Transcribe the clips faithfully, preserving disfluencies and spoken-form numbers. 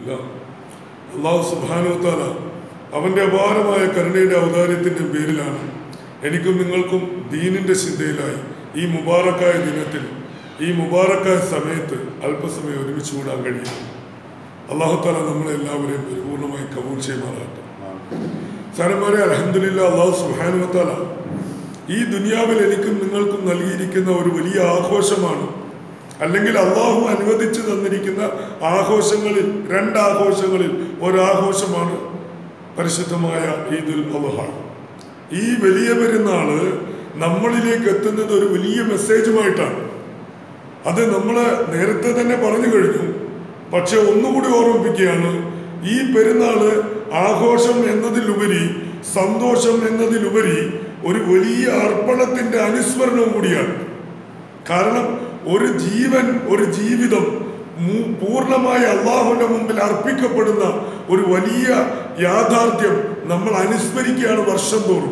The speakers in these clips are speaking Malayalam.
അൽഹംദുലില്ലാഹ്. അല്ലാഹു സുബ്ഹാനഹു വ തആല അവൻ്റെ അപാരമായ കരുണയുടെ ഔദാര്യത്തിൻ്റെ പേരിലാണ് എനിക്കും നിങ്ങൾക്കും ദീനിൻ്റെ ചിന്തയിലായി ഈ മുബാറക്കായ ദിനത്തിൽ ഈ മുബാറക്കായ സമയത്ത് അല്പസമയം ഒരുമിച്ച് കൂടാൻ കഴിയും. അല്ലാഹു തആല നമ്മളെല്ലാവരെയും പരിപൂർണമായി കബൂൽ ചെയ്യുമാറാകട്ടെ. സാരന്മാരെ, അൽഹംദുലില്ലാഹ്, അല്ലാഹു സുബ്ഹാനഹു വ തആല ഈ ദുനിയാവിൽ എനിക്കും നിങ്ങൾക്കും നൽകിയിരിക്കുന്ന ഒരു വലിയ ആഘോഷമാണ്, അല്ലെങ്കിൽ അള്ളാഹു അനുവദിച്ചു തന്നിരിക്കുന്ന ആഘോഷങ്ങളിൽ രണ്ടാഘോഷങ്ങളിൽ ഒരാഘോഷമാണ് പരിശുദ്ധമായ ഈദുൽ അദ്ഹ. ഈ വലിയ പെരുന്നാള് നമ്മളിലേക്ക് എത്തുന്നത് ഒരു വലിയ മെസ്സേജുമായിട്ടാണ്. അത് നമ്മൾ നേരത്തെ തന്നെ പറഞ്ഞു കഴിഞ്ഞു. പക്ഷെ ഒന്നുകൂടി ഓർമ്മിപ്പിക്കുകയാണ്, ഈ പെരുന്നാള് ആഘോഷം എന്നതിലുപരി, സന്തോഷം എന്നതിലുപരി ഒരു വലിയ അർപ്പണത്തിന്റെ അനുസ്മരണവും കൂടിയാണ്. കാരണം ഒരു ജീവൻ, ഒരു ജീവിതം പൂർണ്ണമായി അള്ളാഹുവിന്റെ മുമ്പിൽ അർപ്പിക്കപ്പെടുന്ന ഒരു വലിയ യാഥാർത്ഥ്യം നമ്മൾ അനുസ്മരിക്കുകയാണ് വർഷം തോറും.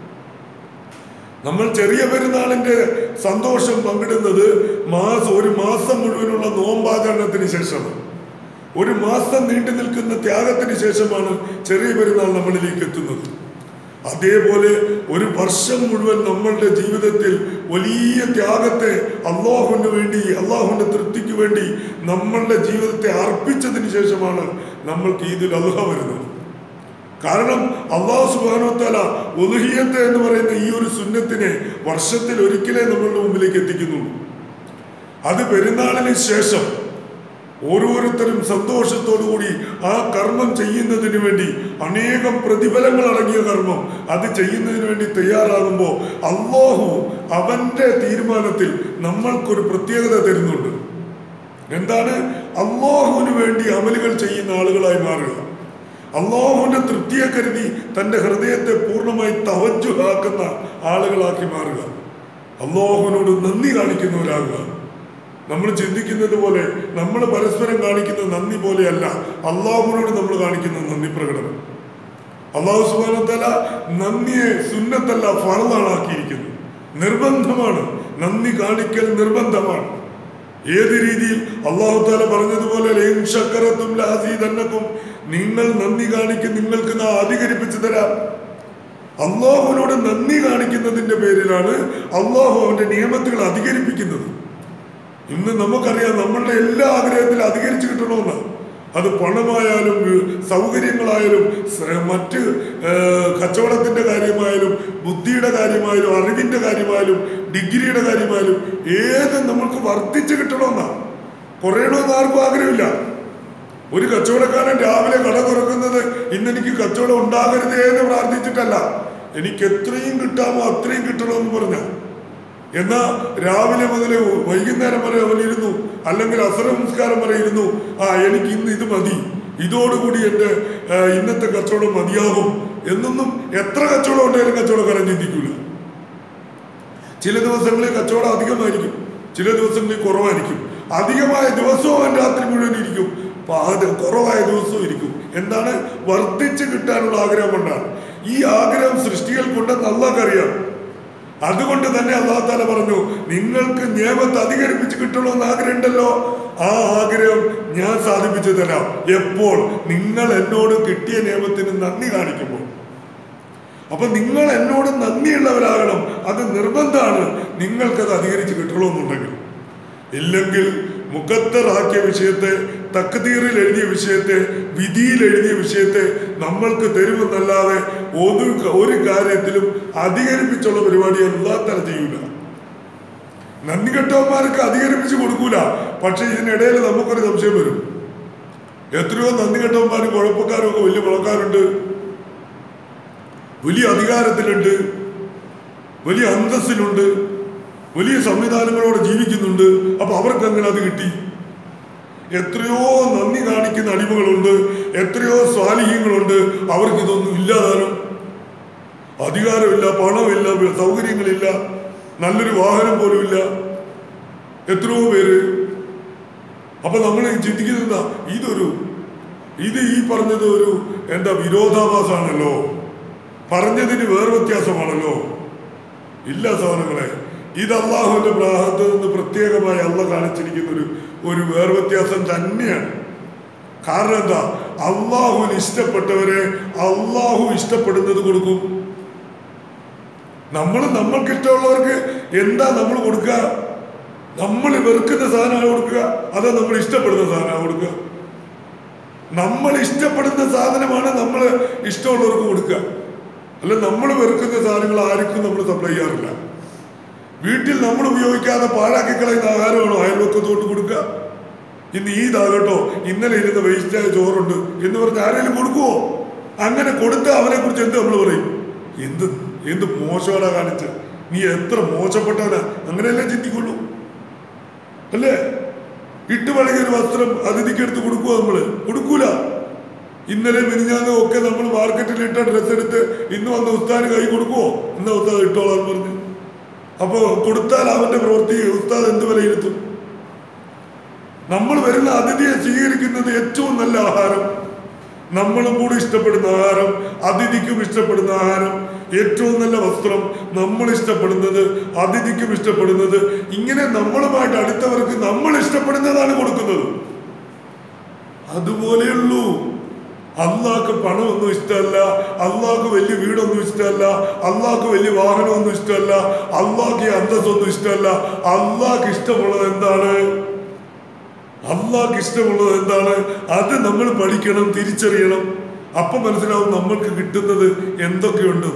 നമ്മൾ ചെറിയ പെരുന്നാളിന്റെ സന്തോഷം പങ്കിടുന്നത് മാസം ഒരു മാസം മുഴുവനുള്ള നോമ്പാചരണത്തിന് ശേഷമാണ്. ഒരു മാസം നീണ്ടു നിൽക്കുന്ന ത്യാഗത്തിന് ശേഷമാണ് ചെറിയ പെരുന്നാൾ നമ്മളിലേക്ക് എത്തുന്നത്. അതേപോലെ ഒരു വർഷം മുഴുവൻ നമ്മളുടെ ജീവിതത്തിൽ വലിയ ത്യാഗത്തെ അള്ളാഹുവിന് വേണ്ടി, അള്ളാഹുവിന്റെ തൃപ്തിക്ക് വേണ്ടി നമ്മളുടെ ജീവിതത്തെ അർപ്പിച്ചതിന് ശേഷമാണ് നമ്മൾക്ക് ഈദുൽ അദ്ഹ വരുന്നത്. കാരണം അല്ലാഹു സുബ്ഹാനഹു വ തആല ഉദ്ഹിയ്യത്ത് എന്ന് പറയുന്ന ഈ ഒരു സുന്നത്തിനെ വർഷത്തിൽ ഒരിക്കലേ നമ്മളുടെ മുമ്പിലേക്ക് എത്തിക്കുന്നുള്ളൂ. അത് പെരുന്നാളിന് ശേഷം ഓരോരുത്തരും സന്തോഷത്തോടുകൂടി ആ കർമ്മം ചെയ്യുന്നതിന് വേണ്ടി, അനേകം പ്രതിഫലങ്ങൾ അടങ്ങിയ കർമ്മം അത് ചെയ്യുന്നതിന് വേണ്ടി തയ്യാറാകുമ്പോൾ അല്ലാഹു അവന്റെ തീരുമാനത്തിൽ നമ്മൾക്കൊരു പ്രത്യേകത തരുന്നുണ്ട്. എന്താണ്? അല്ലാഹുവിന് വേണ്ടി അമലുകൾ ചെയ്യുന്ന ആളുകളായി മാറുക, അല്ലാഹുവിന്റെ തൃപ്തിയെ കരുതി തൻ്റെ ഹൃദയത്തെ പൂർണ്ണമായി തവജ്ജുഹാക്കുന്ന ആളുകളാക്കി മാറുക, അല്ലാഹുവിനോട് നന്ദി കാണിക്കുന്നവരാകുക. നമ്മൾ ചിന്തിക്കുന്നത് പോലെ, നമ്മൾ പരസ്പരം കാണിക്കുന്ന നന്ദി പോലെയല്ല അള്ളാഹുവിനോട് നമ്മൾ കാണിക്കുന്ന നന്ദി പ്രകടനം. അല്ലാഹു സുബ്ഹാനഹു വ തആല നന്ദിയെ സുന്നത്തല്ല ഫർളാണ് ആക്കിയിരിക്കുന്നത്. നിർബന്ധമാണ്, നന്ദി കാണിക്കൽ നിർബന്ധമാണ്. ഏത് രീതിയിൽ? അല്ലാഹു തആല പറഞ്ഞതുപോലെ ലഇൻ ശക്കറതും ലഅസീദന്നകും, നിങ്ങൾ നന്ദി കാണിക്കും, നിങ്ങൾക്ക് നാം അധികരിപ്പിച്ചു തരാം. അള്ളാഹുവിനോട് നന്ദി കാണിക്കുന്നതിന്റെ പേരിലാണ് അള്ളാഹു അവന്റെ നിയമത്തുകൾ അധികരിപ്പിക്കുന്നത്. ഇന്ന് നമുക്കറിയാം, നമ്മളുടെ എല്ലാ ആഗ്രഹത്തിലും അധികരിച്ചു കിട്ടണമെന്നാണ്. അത് പണമായാലും സൗകര്യങ്ങളായാലും മറ്റ് കച്ചവടത്തിന്റെ കാര്യമായാലും ബുദ്ധിയുടെ കാര്യമായാലും അറിവിന്റെ കാര്യമായാലും ഡിഗ്രിയുടെ കാര്യമായാലും ഏതും നമ്മൾക്ക് വർദ്ധിച്ചു കിട്ടണമെന്നാണ്. കുറയണമെന്ന് ആർക്കും ആഗ്രഹമില്ല. ഒരു കച്ചവടക്കാരൻ രാവിലെ കട തുറക്കുന്നത് ഇന്നെനിക്ക് കച്ചവടം ഉണ്ടാകരുതേ എന്ന് പ്രാർത്ഥിച്ചിട്ടല്ല, എനിക്ക് എത്രയും കിട്ടാമോ അത്രയും കിട്ടണമെന്ന് പറഞ്ഞ. എന്നാ രാവിലെ മുതൽ വൈകുന്നേരം വരെ അവനിരുന്നു, അല്ലെങ്കിൽ അസർ നമസ്കാരം വരെ ഇരുന്നു, ആ എനിക്ക് ഇന്ന് ഇത് മതി, ഇതോടുകൂടി എൻ്റെ ഇന്നത്തെ കച്ചവടം മതിയാകും എന്നൊന്നും എത്ര കച്ചവടം ഉണ്ടായാലും കച്ചവടക്കാരൻ ചിന്തിക്കൂല. ചില ദിവസങ്ങളിൽ കച്ചവടം അധികമായിരിക്കും, ചില ദിവസങ്ങളിൽ കുറവായിരിക്കും. അധികമായ ദിവസവും അവൻ രാത്രി മുഴുവൻ ഇരിക്കും, കുറവായ ദിവസവും ഇരിക്കും. എന്താണ്? വർദ്ധിച്ച് കിട്ടാനുള്ള ആഗ്രഹം കൊണ്ടാണ്. ഈ ആഗ്രഹം സൃഷ്ടികൾ കൊണ്ടെന്ന് അല്ലാഹുക്കറിയാം. അതുകൊണ്ട് തന്നെ അല്ലാഹു തആല പറഞ്ഞു, നിങ്ങൾക്ക് നിയമത്ത് അധികരിപ്പിച്ച് കിട്ടണമെന്ന് ആഗ്രഹം ഉണ്ടല്ലോ, ആ ആഗ്രഹം ഞാൻ സാധിപ്പിച്ചു തരാം. എപ്പോൾ? നിങ്ങൾ എന്നോട് കിട്ടിയ നിയമത്തിന് നന്ദി കാണിക്കുമ്പോൾ. അപ്പൊ നിങ്ങൾ എന്നോട് നന്ദിയുള്ളവരാകണം, അത് നിർബന്ധമാണ്. നിങ്ങൾക്കത് അധികരിച്ച് കിട്ടണമെന്നുണ്ടെങ്കിൽ. ഇല്ലെങ്കിൽ മുഖത്തറാക്കിയ വിഷയത്തെ, തക്ദീറിൽ എഴുതിയ വിഷയത്തെ, വിധിയിൽ എഴുതിയ വിഷയത്തെ നമ്മൾക്ക് തരുമെന്നല്ലാതെ ഒരു ഒരു കാര്യത്തിലും അധികരിപ്പിച്ചുള്ള പരിപാടി അല്ലാഹു തആല ചെയ്യൂല. നന്ദി കെട്ടവന്മാർക്ക് അധികരിപ്പിച്ച് കൊടുക്കൂല. പക്ഷെ ഇതിനിടയിൽ നമുക്കൊരു സംശയം വരും. എത്രയോ നന്ദി കെട്ടവന്മാരും കുഴപ്പക്കാരും ഒക്കെ വലിയ പണക്കാരുണ്ട്, വലിയ അധികാരത്തിലുണ്ട്, വലിയ അന്തസ്സിലുണ്ട്, വലിയ സംവിധാനങ്ങളോടെ ജീവിക്കുന്നുണ്ട്. അപ്പൊ അവർക്ക് അങ്ങനെ അത് കിട്ടി. എത്രയോ നന്ദി കാണിക്കുന്ന അടിമകളുണ്ട്, എത്രയോ സ്വാലിഹ്യങ്ങളുണ്ട്, അവർക്ക് ഇതൊന്നും ഇല്ലാതാനും. അധികാരമില്ല, പണമില്ല, സൗകര്യങ്ങളില്ല, നല്ലൊരു വാഹനം പോലും ഇല്ല, എത്രയോ പേര്. അപ്പൊ നമ്മൾ ചിന്തിക്കുന്ന ഇതൊരു ഇത് ഈ പറഞ്ഞത് ഒരു എന്താ വിരോധാഭാസമാണല്ലോ, പറഞ്ഞതിന് വേറെ വ്യത്യാസമാണല്ലോ. ഇല്ല സഹോദരങ്ങളെ, ഇത് അള്ളാഹുവിന്റെ പ്രാഹത്ത് നിന്ന് പ്രത്യേകമായി അള്ളാഹ് കാണിച്ചിരിക്കുന്ന ഒരു ഒരു വേർവ്യത്യാസം തന്നെയാണ്. കാരണം എന്താ? അള്ളാഹുവിന് ഇഷ്ടപ്പെട്ടവരെ അള്ളാഹു ഇഷ്ടപ്പെടുന്നത് കൊടുക്കും. നമ്മൾ നമ്മൾക്ക് ഇഷ്ടമുള്ളവർക്ക് എന്താ നമ്മൾ കൊടുക്കുക? നമ്മൾ വെറുക്കുന്ന സാധനമാണ് കൊടുക്കുക, അതാ നമ്മൾ ഇഷ്ടപ്പെടുന്ന സാധനമാണ് കൊടുക്കുക? നമ്മൾ ഇഷ്ടപ്പെടുന്ന സാധനമാണ് നമ്മൾ ഇഷ്ടമുള്ളവർക്ക് കൊടുക്കുക. അല്ല, നമ്മൾ വെറുക്കുന്ന സാധനങ്ങൾ ആർക്കും നമ്മൾ സപ്ലൈ ചെയ്യാറില്ല. വീട്ടിൽ നമ്മൾ ഉപയോഗിക്കാതെ പാഴാക്കി കളയുന്ന ആഹാരമാണോ അയൽവക്കത്തോട്ട് കൊടുക്കുക? ഇന്ന് ഈദാകട്ടോ, ഇന്നലെ ഇരുന്ന വേസ്റ്റായ ചോറുണ്ട് എന്ന് പറഞ്ഞ് ആരെങ്കിലും കൊടുക്കുവോ? അങ്ങനെ കൊടുത്താൽ അവനെ കുറിച്ച് എന്ത് നമ്മൾ പറയും? എന്ത് എന്ത് മോശമാടാ കാണിച്ച, നീ എത്ര മോശപ്പെട്ടവനാ, അങ്ങനെയല്ലേ ചിന്തിക്കുള്ളൂ അല്ലേ? ഇട്ട് പഴകിയൊരു വസ്ത്രം അതിഥിക്ക് എടുത്ത് കൊടുക്കുവോ? നമ്മള് കൊടുക്കൂല. ഇന്നലെ മിനിഞ്ഞാന്നും ഒക്കെ നമ്മൾ മാർക്കറ്റിൽ ഇട്ട ഡ്രസ്സ് എടുത്ത് ഇന്ന് വന്ന ഉസ്താദിന് കൈ കൊടുക്കുവോ? എന്നാ ഉസ്താദ് ഇട്ടോളാന്ന് പറഞ്ഞു. അപ്പോ കൊടുത്താൽ അവന്റെ പ്രവൃത്തി ഉസ്താദ് എന്ത് വിലയിരുത്തും? നമ്മൾ വരുന്ന അതിഥിയെ സ്വീകരിക്കുന്നത് ഏറ്റവും നല്ല ആഹാരം, നമ്മളും കൂടി ഇഷ്ടപ്പെടുന്ന ആഹാരം, അതിഥിക്കും ഇഷ്ടപ്പെടുന്ന ആഹാരം, ഏറ്റവും നല്ല വസ്ത്രം, നമ്മൾ ഇഷ്ടപ്പെടുന്നത്, അതിഥിക്കും ഇഷ്ടപ്പെടുന്നത്, ഇങ്ങനെ നമ്മളുമായിട്ട് അടുത്തവർക്ക് നമ്മൾ ഇഷ്ടപ്പെടുന്നതാണ് കൊടുക്കുന്നത്. അതുപോലെയുള്ളൂ. അള്ളാഹ്ക്ക് പണമൊന്നും ഇഷ്ടമല്ല, അള്ളാഹ്ക്ക് വലിയ വീടൊന്നും ഇഷ്ടമല്ല, അള്ളാഹ്ക്ക് വലിയ വാഹനമൊന്നും ഇഷ്ടമല്ല, അള്ളാഹ്ക്ക് അന്തസ്സൊന്നും ഇഷ്ടമല്ല. അള്ളാഹ്ക്ക് ഇഷ്ടമുള്ളത് എന്താണ്? അള്ളാഹ്ക്ക് ഇഷ്ടമുള്ളത് എന്താണ്? അത് നമ്മൾ പഠിക്കണം, തിരിച്ചറിയണം. അപ്പൊ മനസ്സിലാവും നമ്മൾക്ക് കിട്ടുന്നത് എന്തൊക്കെയുണ്ട്.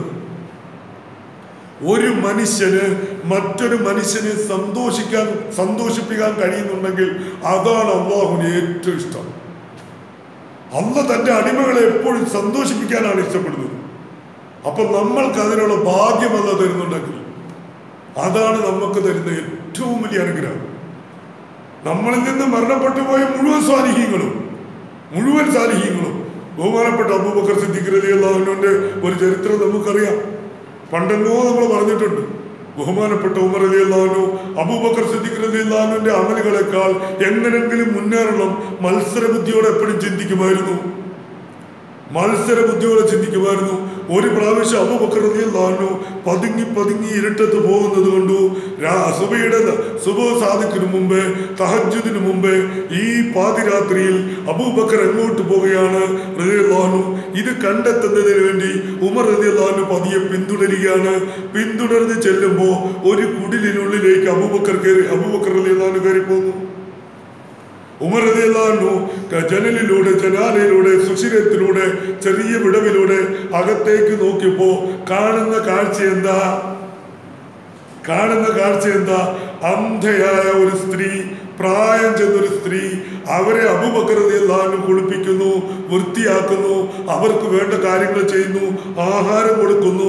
ഒരു മനുഷ്യന് മറ്റൊരു മനുഷ്യനെ സന്തോഷിക്കാൻ സന്തോഷിപ്പിക്കാൻ കഴിയുന്നുണ്ടെങ്കിൽ അതാണ് അള്ളാഹുവിന് ഏറ്റവും ഇഷ്ടം. അള്ളാഹ് തന്റെ അടിമകളെ എപ്പോഴും സന്തോഷിപ്പിക്കാനാണ് ഇഷ്ടപ്പെടുന്നത്. അപ്പൊ നമ്മൾക്ക് അതിനുള്ള ഭാഗ്യം അള്ളാഹ് തരുന്നുണ്ടെങ്കിൽ അതാണ് നമുക്ക് തരുന്ന ഏറ്റവും വലിയ അനുഗ്രഹം. നമ്മളിൽ നിന്ന് മരണപ്പെട്ടു പോയ മുഴുവൻ സാലിഹീങ്ങളും മുഴുവൻ സാലിഹീങ്ങളും ബഹുമാനപ്പെട്ട അബൂബക്കർ സിദ്ദീഖ് റളിയല്ലാഹു അൻഹുവിന്റെ ഒരു ചരിത്രം നമുക്കറിയാം. പണ്ടെന്നോ നമ്മൾ പറഞ്ഞിട്ടുണ്ട്. ബഹുമാനപ്പെട്ട ഉമർ റളിയല്ലാഹു അൻഹു അബൂബക്കർ സിദ്ദീഖ് റളിയല്ലാഹു അൻഹുവിന്റെ അമലുകളെക്കാൾ എങ്ങനെങ്കിലും മുന്നേറണം മത്സരബുദ്ധിയോടെ എപ്പോഴും ചിന്തിക്കുമായിരുന്നു. മത്സര ബുദ്ധിയോടെ ചിന്തിക്കുമായിരുന്നു. ഒരു പ്രാവശ്യം അബൂബക്കർ റളിയല്ലാഹു അൻഹു പതുങ്ങി പതുങ്ങി ഇരുട്ടത്ത് പോകുന്നത് കൊണ്ടു സുബഹിയുടെ സുബഹ് സാദിക്കിന് മുമ്പേ, തഹജ്ജുദിന് മുമ്പേ ഈ പാതിരാത്രിയിൽ അബൂബക്കർ എങ്ങോട്ട് പോവുകയാണ് റളിയല്ലാഹു അൻഹു. ഇത് കണ്ടെത്തുന്നതിന് വേണ്ടി ഉമർ റളിയല്ലാഹു അൻഹു പതിയെ പിന്തുടരുകയാണ്. പിന്തുടർന്ന് ചെല്ലുമ്പോൾ ഒരു കുടിലിനുള്ളിലേക്ക് അബൂബക്കർ കയറി അബൂബക്കർ റളിയല്ലാഹു അൻഹു കയറി പോകുന്നു. ഉമർ റളിയല്ലാഹു അൻഹു ജനലിലൂടെ ജനാലയിലൂടെ സുഷിരത്തിലൂടെ ചെറിയ വിടവിലൂടെ അകത്തേക്ക് നോക്കിയപ്പോ കാണുന്ന കാഴ്ച എന്താ? കാണുന്ന കാഴ്ച എന്താ? അന്ധയായ ഒരു സ്ത്രീ, പ്രായം ചെന്നൊരു സ്ത്രീ. അവരെ അബൂബക്കർ റളിയല്ലാഹു അൻഹു കുളിപ്പിക്കുന്നു, വൃത്തിയാക്കുന്നു, അവർക്ക് വേണ്ട കാര്യങ്ങൾ ചെയ്യുന്നു, ആഹാരം കൊടുക്കുന്നു.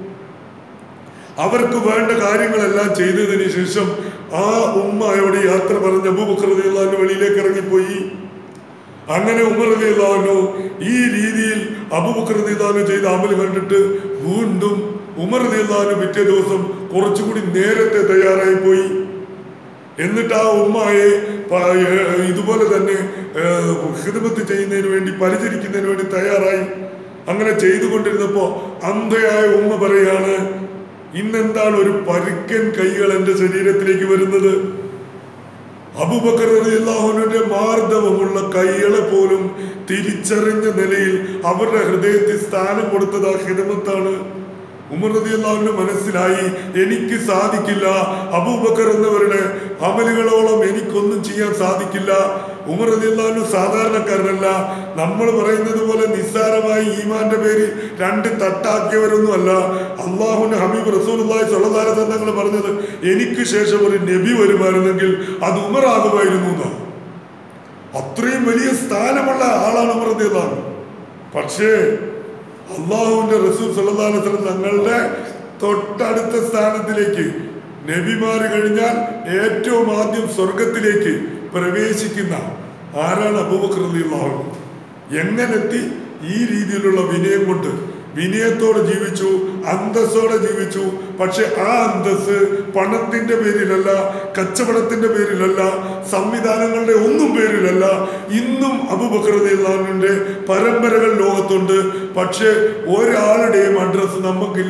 അവർക്ക് വേണ്ട കാര്യങ്ങളെല്ലാം ചെയ്തതിന് ശേഷം ആ ഉമ്മയോട് യാത്ര പറഞ്ഞ് അബൂബക്കർ റളിയല്ലാഹു അൻഹു വെളിയിലേക്ക് ഇറങ്ങിപ്പോയി. അങ്ങനെ ഉമർ റളിയല്ലാഹു അൻഹു ഈ രീതിയിൽ അബൂബക്കർ റളിയല്ലാഹു അൻഹു ചെയ്ത അമൽ കണ്ടിട്ട് വീണ്ടും ഉമർ റളിയല്ലാഹു അൻഹു പിറ്റേ ദിവസം കുറച്ചുകൂടി നേരത്തെ തയ്യാറായി പോയി. എന്നിട്ട് ആ ഉമ്മയെ ഇതുപോലെ തന്നെ ഖിദ്മത്ത് ചെയ്യുന്നതിന് വേണ്ടി, പരിചരിക്കുന്നതിന് വേണ്ടി തയ്യാറായി. അങ്ങനെ ചെയ്തുകൊണ്ടിരുന്നപ്പോ അന്ധയായ ഉമ്മ പറയാണ്, ഇന്നെന്താണ് ഒരു പരുക്കൻ കൈകൾ എന്റെ ശരീരത്തിലേക്ക് വരുന്നത്? അബൂബക്കർ റളിയല്ലാഹു അൻഹുവിന്റെ മാർദ്ദവമുള്ള കൈകളെ പോലും തിരിച്ചറിഞ്ഞ നിലയിൽ അവരുടെ ഹൃദയത്തിൽ സ്ഥാനം കൊടുത്തത് ആ ഖിദ്മത്താണ്. ഉമർ റളിയല്ലാഹു അൻഹു മനസ്സിലായി, എനിക്ക് സാധിക്കില്ല, അബൂബക്കർ എന്നവരുടെ അമലുകളോളം എനിക്കൊന്നും ചെയ്യാൻ സാധിക്കില്ല. ഉമർ റളിയല്ലാഹു അൻഹു സാധാരണക്കാരനല്ല. നമ്മൾ പറയുന്നത് പോലെ നിസ്സാരമായി ഈമാന്റെ പേര് രണ്ട് തട്ടാക്കിയവരൊന്നും അല്ല. അള്ളാഹുവിന്റെ ഹബീബ് റസൂലുള്ളാഹി സ്വല്ലല്ലാഹു അലൈഹി വസല്ലം തങ്ങൾ പറഞ്ഞത്, എനിക്ക് ശേഷം ഒരു നബി വരുമായിരുന്നെങ്കിൽ അത് ഉമർ ആകുമായിരുന്നു എന്നാണ്. അത്രയും വലിയ സ്ഥാനമുള്ള ആളാണ് ഉമർ റളിയല്ലാഹു അൻഹു. പക്ഷേ അള്ളാഹുവിന്റെ റസൂൽ സ്വല്ലല്ലാഹു അലൈഹി വസല്ലം തങ്ങളുടെ തൊട്ടടുത്ത സ്ഥാനത്തിലേക്ക്, നബിമാര് കഴിഞ്ഞാൽ ഏറ്റവും ആദ്യം സ്വർഗത്തിലേക്ക് പ്രവേശിക്കുന്ന ആരാണ്? അബൂബക്കർ റളിയല്ലാഹു അൻഹു. എങ്ങനെത്തി? ഈ രീതിയിലുള്ള വിനയം കൊണ്ട് വിനയത്തോടെ ജീവിച്ചു, അന്തസ്സോടെ ജീവിച്ചു. പക്ഷെ ആ അന്തസ് പണത്തിന്റെ പേരിലല്ല, കച്ചവടത്തിന്റെ പേരിലല്ല, സംവിധാനങ്ങളുടെ ഒന്നും പേരിലല്ല. ഇന്നും അബൂബക്കർ റളിയല്ലാഹു അൻഹുവിന്റെ പരമ്പരകൾ ലോകത്തുണ്ട്. പക്ഷെ ഒരാളുടെയും അഡ്രസ് നമുക്കില്ല.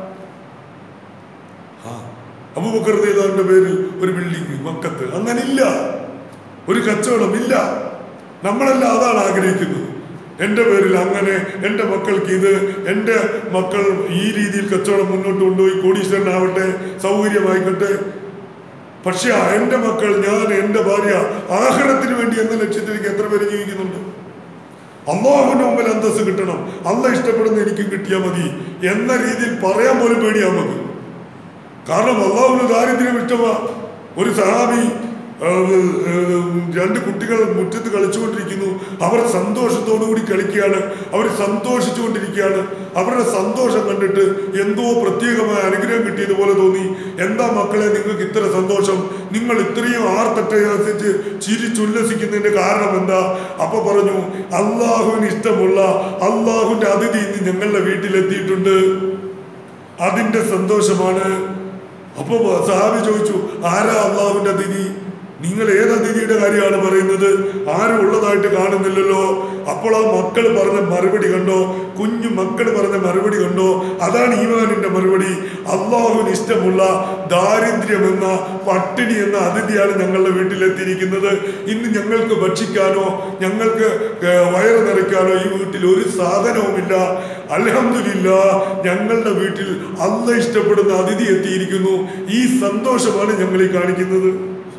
അബൂബക്കർ റളിയല്ലാഹു അൻഹുവിന്റെ പേരിൽ ഒരു ബിൽഡിംഗ് മക്കത്ത് അങ്ങനില്ല, ഒരു കച്ചവടം ഇല്ല. നമ്മളെല്ലാം അതാണ് ആഗ്രഹിക്കുന്നത്. എൻ്റെ പേരിൽ അങ്ങനെ, എൻ്റെ മക്കൾക്ക് ഇത്, എൻ്റെ മക്കൾ ഈ രീതിയിൽ കച്ചവടം മുന്നോട്ട് കൊണ്ടുപോയി കോടീശ്വരനാവട്ടെ, സൗകര്യമായിക്കട്ടെ. പക്ഷെ എൻ്റെ മക്കൾ, ഞാൻ, എൻ്റെ ഭാര്യ ആഖിറത്തിന് വേണ്ടി എന്ന ലക്ഷ്യത്തിലേക്ക് എത്ര പേര് ജീവിക്കുന്നുണ്ട്? അല്ലാഹുവിന്റെ മുമ്പിൽ അന്തസ്സ് കിട്ടണം, അല്ലാഹ് ഇഷ്ടപ്പെടുന്ന എനിക്കും കിട്ടിയാൽ മതി എന്ന രീതിയിൽ പറയാൻ പോലും പേടിയാ നമുക്ക്. കാരണം അല്ലാഹുവിന് ദാരിദ്ര്യം ഇഷ്ടമാ. ഒരു സഹാബി രണ്ട് കുട്ടികൾ മുറ്റത്ത് കളിച്ചുകൊണ്ടിരിക്കുന്നു. അവർ സന്തോഷത്തോടുകൂടി കളിക്കുകയാണ്, അവർ സന്തോഷിച്ചുകൊണ്ടിരിക്കുകയാണ്. അവരുടെ സന്തോഷം കണ്ടിട്ട് എന്തോ പ്രത്യേകമായ അനുഗ്രഹം കിട്ടിയതുപോലെ തോന്നി. എന്താ മക്കളെ നിങ്ങൾക്ക് ഇത്ര സന്തോഷം? നിങ്ങൾ ഇത്രയും ആർത്തട്ടയസിച്ച് ചിരിച്ചുല്ലസിക്കുന്നതിന്റെ കാരണം എന്താ? അപ്പൊ പറഞ്ഞു, അള്ളാഹുവിന് ഇഷ്ടമുള്ള അള്ളാഹുവിന്റെ അതിഥി ഇന്ന് ഞങ്ങളുടെ വീട്ടിലെത്തിയിട്ടുണ്ട്, അതിന്റെ സന്തോഷമാണ്. അപ്പൊ സഹാബി ചോദിച്ചു, ആരാ അള്ളാഹുവിന്റെ അതിഥി? നിങ്ങൾ ഏത് അതിഥിയുടെ കാര്യമാണ് പറയുന്നത്? ആരും ഉള്ളതായിട്ട് കാണുന്നില്ലല്ലോ. അപ്പോൾ ആ മക്കൾ പറഞ്ഞ മറുപടി കണ്ടോ? കുഞ്ഞു മക്കൾ പറഞ്ഞ മറുപടി കണ്ടോ? അതാണ് ഈമാനിന്റെ മറുപടി. അള്ളാഹുവിന് ഇഷ്ടമുള്ള ദാരിദ്ര്യം എന്ന, പട്ടിണി എന്ന അതിഥിയാണ് ഞങ്ങളുടെ വീട്ടിലെത്തിയിരിക്കുന്നത്. ഇന്ന് ഞങ്ങൾക്ക് ഭക്ഷിക്കാനോ ഞങ്ങൾക്ക് വയറ് നിറയ്ക്കാനോ ഈ വീട്ടിൽ ഒരു സാധനവുമില്ല. അൽഹംദുലില്ലാഹ്, ഞങ്ങളുടെ വീട്ടിൽ അല്ലാഹ് ഇഷ്ടപ്പെടുന്ന അതിഥി എത്തിയിരിക്കുന്നു. ഈ സന്തോഷമാണ് ഞങ്ങൾ ഈ കാണിക്കുന്നത്.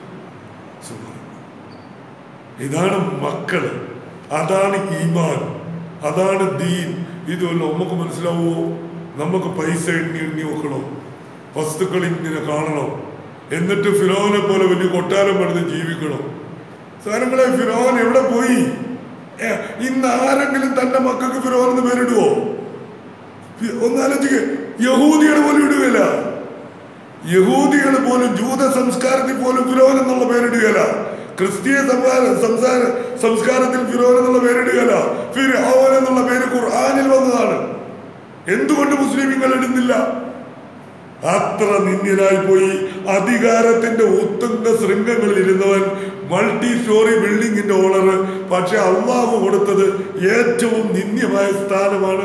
ഇതാണ് മക്കള്, അതാണ് ഈമാൻ, അതാണ് ദീൻ. ഇതുമല്ല നമുക്ക് മനസ്സിലാവുമോ? നമുക്ക് പൈസ എണ്ണി എണ്ണി നോക്കണം, വസ്തുക്കൾ ഇങ്ങനെ കാണണം, എന്നിട്ട് ഫിറോനെ പോലെ വലിയ കൊട്ടാരം പണിത് ജീവിക്കണം. സാധനങ്ങളെ, ഫിറോൻ എവിടെ പോയി? ഇന്ന് ആരെങ്കിലും തന്റെ മക്കൾക്ക് ഫിറോൻ എന്ന് പേരിടുവോ? ഒന്നാലോചിക്ക്, യഹൂദികൾ പോലും ഇടുകയില്ല. യഹൂദികൾ പോലും ജൂത സംസ്കാരത്തിൽ പോലും ഫിറോൻ എന്നുള്ള പേരിടുകയില്ല. ക്രിസ്തീയ സംസ്കാര സംസ്കാരത്തിൽ ഫിറോൻ എന്നുള്ള പേരിടുകയില്ല. ഫിർഔൻ എന്നുള്ള പേര് ഖുർആനിൽ വന്നതാണ്. എന്തുകൊണ്ട് മുസ്ലിമീങ്ങൾ ഇടുന്നില്ല? അത്ര നിന്ദ്യനായി പോയി. അധികാരത്തിന്റെ ഉത്തുംഗ ശൃംഗങ്ങളിൽ ഇരുന്നവൻ, മൾട്ടി സ്റ്റോറി ബിൽഡിങ്ങിന്റെ ഓണർ. പക്ഷെ അള്ളാഹു കൊടുത്തത് ഏറ്റവും നിന്ദ്യമായ സ്ഥാനമാണ്.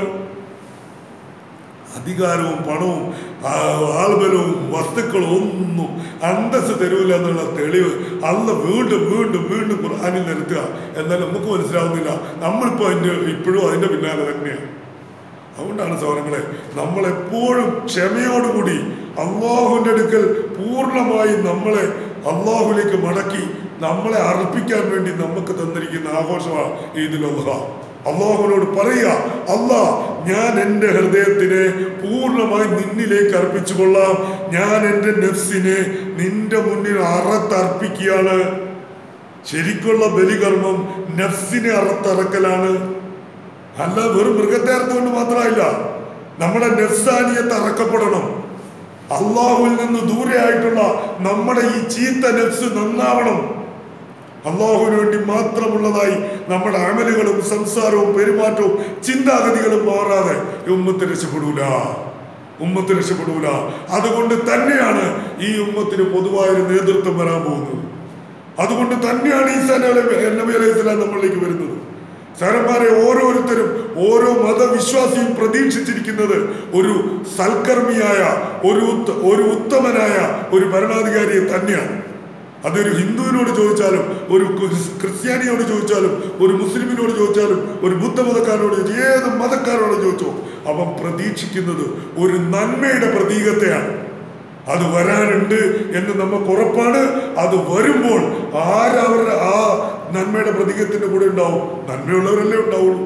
അധികാരവും പണവും ആൾബലവും വസ്തുക്കളും ഒന്നും അന്തസ്സ് തരൂല എന്നുള്ള തെളിവ് അല്ല വീണ്ടും വീണ്ടും വീണ്ടും ഖുർആനിൽ നിർത്തുക. എന്നാൽ നമുക്ക് മനസ്സിലാവുന്നില്ല. നമ്മളിപ്പോ അതിന്റെ ഇപ്പോഴും അതിന്റെ പിന്നാലെ തന്നെയാണ്. അതുകൊണ്ടാണ് സഹോദരങ്ങളെ, നമ്മളെപ്പോഴും ക്ഷമയോടുകൂടി അള്ളാഹുവിന്റെ അടുക്കൽ പൂർണ്ണമായി നമ്മളെ അള്ളാഹുലേക്ക് മടക്കി നമ്മളെ അർപ്പിക്കാൻ വേണ്ടി നമുക്ക് തന്നിരിക്കുന്ന ആഘോഷമാണ് ഈദുൽ അദ്ഹ. അള്ളാഹുവിനോട് പറയുക, അല്ലാ, ഞാൻ എൻ്റെ ഹൃദയത്തിനെ പൂർണ്ണമായി നിന്നിലേക്ക് അർപ്പിച്ചു കൊള്ളാം. ഞാൻ എൻ്റെ നഫ്സിനെ നിന്റെ മുന്നിൽ അറത്തർപ്പിക്കുകയാണ്. ശരിക്കുള്ള ബലികർമ്മം നഫ്സിനെ അറത്തറക്കലാണ്. അല്ല വെറും മൃഗത്തെ അറുത്തുകൊണ്ട് മാത്രമല്ല, നമ്മുടെ നഫ്സാനിയത്ത് അറക്കപ്പെടണം. അള്ളാഹുവിൽ നിന്ന് ദൂരെ ആയിട്ടുള്ള നമ്മുടെ ഈ ചീത്ത നഫ്സ് നന്നാവണം. അള്ളാഹുവിന് വേണ്ടി മാത്രമുള്ളതായി നമ്മുടെ അമലുകളും സംസാരവും പെരുമാറ്റവും ചിന്താഗതികളും മാറാതെ ഉമ്മത്ത് രക്ഷപ്പെടൂല, ഉമ്മത്ത് രക്ഷപ്പെടൂല. അതുകൊണ്ട് തന്നെയാണ് ഈ ഉമ്മത്തിന് പൊതുവായൊരു നേതൃത്വം വരാൻ പോകുന്നത്. അതുകൊണ്ട് തന്നെയാണ് ഈസാ നബി അലൈഹി സ്വലാം നമ്മളിലേക്ക് വരുന്നത്. സാരന്മാരെ, ഓരോരുത്തരും ഓരോ മതവിശ്വാസിയും പ്രതീക്ഷിച്ചിരിക്കുന്നത് ഒരു സൽക്കർമ്മിയായ, ഒരു ഒരു ഉത്തമനായ ഒരു ഭരണാധികാരിയെ തന്നെയാണ്. അതൊരു ഹിന്ദുവിനോട് ചോദിച്ചാലും, ഒരു ക്രിസ്ത്യാനിയോട് ചോദിച്ചാലും, ഒരു മുസ്ലിമിനോട് ചോദിച്ചാലും, ഒരു ബുദ്ധമതക്കാരോട് ചോദിച്ചാൽ, ഏത് മതക്കാരോട് ചോദിച്ചോ, അവൻ പ്രതീക്ഷിക്കുന്നത് ഒരു നന്മയുടെ പ്രതീകത്തെയാണ്. അത് വരാനുണ്ട് എന്ന് നമുക്ക് ഉറപ്പാണ്. അത് വരുമ്പോൾ ആരവരുടെ ആ നന്മയുടെ പ്രതീകത്തിന്റെ കൂടെ ഉണ്ടാവും? നന്മയുള്ളവരല്ലേ ഉണ്ടാവുള്ളൂ.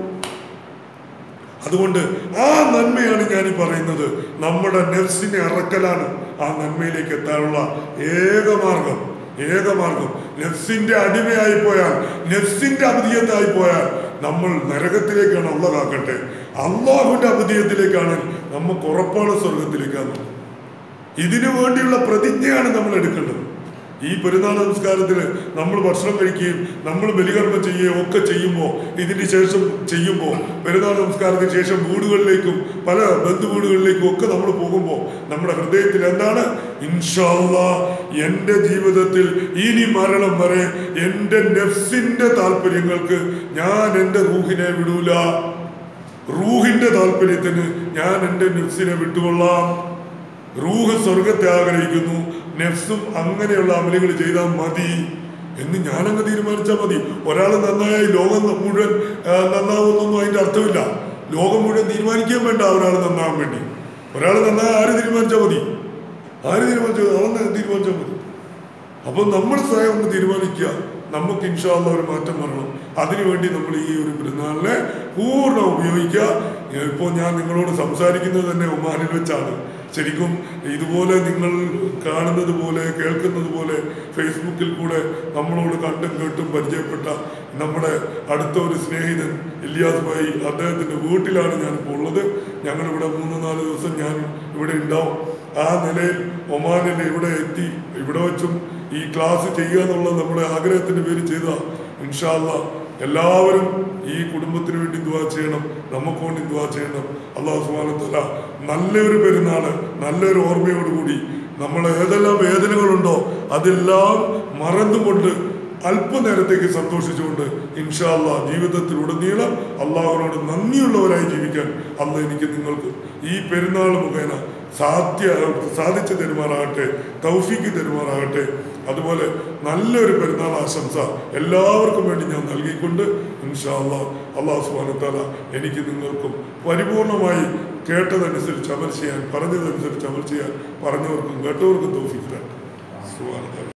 അതുകൊണ്ട് ആ നന്മയാണ് ഞാനീ പറയുന്നത്. നമ്മുടെ നഫ്സിനെ അറക്കലാണ് ആ നന്മയിലേക്ക് എത്താനുള്ള ഏകമാർഗം. ഏകമാർഗം നഫ്സിന്റെ അടിമയായി പോയാൽ, നഫ്സിന്റെ അബിദിയത്തായി പോയാൽ നമ്മൾ നരകത്തിലേക്കാണ്. അല്ലാഹ് കാക്കട്ടെ. അള്ളാഹുവിന്റെ അബിദിയത്തിലേക്കാണ് നമുക്ക് ഉറപ്പാണ് സ്വർഗത്തിലേക്കാണ്. ഇതിനു വേണ്ടിയുള്ള പ്രതിജ്ഞയാണ് നമ്മൾ എടുക്കേണ്ടത്. ഈ പെരുന്നാൾ നമസ്കാരത്തിന് നമ്മൾ ഭക്ഷണം കഴിക്കുകയും നമ്മൾ ബലികർമ്മം ചെയ്യുകയും ഒക്കെ ചെയ്യുമ്പോൾ, ഇതിന് ശേഷം ചെയ്യുമ്പോൾ, പെരുന്നാൾ നമസ്കാരത്തിന് ശേഷം വീടുകളിലേക്കും പല ബന്ധു വീടുകളിലേക്കും ഒക്കെ നമ്മൾ പോകുമ്പോൾ നമ്മുടെ ഹൃദയത്തിൽ എന്താണ്? ഇൻഷാ അല്ലാഹ് എൻ്റെ ജീവിതത്തിൽ ഇനി മരണം വരെ എൻ്റെ നഫ്സിന്റെ താല്പര്യങ്ങൾക്ക് ഞാൻ എൻ്റെ റൂഹിനെ വിടൂല. റൂഹിന്റെ താല്പര്യത്തിന് ഞാൻ എൻ്റെ നഫ്സിനെ വിട്ടുകൊള്ളാം. റൂഹ് സ്വർഗത്തെ ആഗ്രഹിക്കുന്നു, നഫ്സും അങ്ങനെയുള്ള അമലുകൾ ചെയ്താൽ മതി. എന്ന് ഞാനങ്ങ് തീരുമാനിച്ചാൽ മതി. ഒരാൾ നന്നായി ലോകം മുഴുവൻ നന്നാവുന്നൊന്നും അതിൻ്റെ അർത്ഥമില്ല. ലോകം മുഴുവൻ തീരുമാനിക്കാൻ വേണ്ട ഒരാൾ നന്നാവാൻ വേണ്ടി. ഒരാൾ നന്നായി ആര് തീരുമാനിച്ചാൽ മതി? ആര് തീരുമാനിച്ചാൽ അവൻ തീരുമാനിച്ചാൽ മതി. അപ്പം നമ്മൾ സ്വയം ഒന്ന് തീരുമാനിക്കുക, നമുക്ക് ഇൻഷാ അല്ലാഹ് ഒരു മാറ്റം വരണം. അതിനുവേണ്ടി നമ്മൾ ഈ ഒരു പെരുന്നാളിനെ പൂർണ്ണം ഉപയോഗിക്കുക. ഇപ്പോൾ ഞാൻ നിങ്ങളോട് സംസാരിക്കുന്നത് തന്നെ ഒമാനിൽ വെച്ചാണ്. ശരിക്കും ഇതുപോലെ നിങ്ങൾ കാണുന്നത് പോലെ കേൾക്കുന്നത് പോലെ ഫേസ്ബുക്കിൽ കൂടെ നമ്മളോട് കണ്ടും കേട്ടും പരിചയപ്പെട്ട നമ്മുടെ അടുത്ത ഒരു സ്നേഹിതൻ ഇല്യാസ് ഭായി, അദ്ദേഹത്തിൻ്റെ വീട്ടിലാണ് ഞാനിപ്പോൾ ഉള്ളത്. ഞങ്ങളിവിടെ മൂന്ന് നാല് ദിവസം ഞാൻ ഇവിടെ ഉണ്ടാവും. ആ നിലയിൽ ഒമാനിൽ ഇവിടെ എത്തി ഇവിടെ വെച്ചും ഈ ക്ലാസ് ചെയ്യുക എന്നുള്ള നമ്മുടെ ആഗ്രഹത്തിൻ്റെ പേര് ചെയ്ത ഇൻഷാ അല്ലാഹ് എല്ലാവരും ഈ കുടുംബത്തിന് വേണ്ടി ദുആ ചെയ്യണം, നമുക്ക് വേണ്ടി ദുആ ചെയ്യണം. അല്ലാഹു സുബ്ഹാനഹു വ തആല നല്ലൊരു പെരുന്നാള് നല്ലൊരു ഓർമ്മയോടുകൂടി നമ്മൾ ഏതെല്ലാം വേദനകളുണ്ടോ അതെല്ലാം മറന്നുകൊണ്ട് അല്പനേരത്തേക്ക് സന്തോഷിച്ചുകൊണ്ട് ഇൻഷാ അല്ലാഹ് ജീവിതത്തിലുടനീളം അള്ളാഹുവിനോട് നന്ദിയുള്ളവരായി ജീവിക്കാൻ അല്ലാഹ് എനിക്ക് നിങ്ങൾക്ക് ഈ പെരുന്നാൾ മുഖേന സാധ്യ സാധിച്ചു തരുമാറാകട്ടെ, തൗഫീക്ക് തരുമാറാകട്ടെ. അതുപോലെ നല്ലൊരു പെരുന്നാൾ ആശംസ എല്ലാവർക്കും വേണ്ടി ഞാൻ നൽകിക്കൊണ്ട് ഇൻഷാ അല്ലാഹ് അല്ലാഹു സുബ്ഹാനഹു വ തആല എനിക്ക് നിങ്ങൾക്കും പരിപൂർണമായി കേട്ടതനുസരിച്ച് അമൽ ചെയ്യാൻ പറഞ്ഞതനുസരിച്ച് അമൽ ചെയ്യാൻ പറഞ്ഞവർക്കും കേട്ടവർക്കും തൗഫീക്ക് തരട്ടെ. സുബ്ഹാനല്ലാഹ്.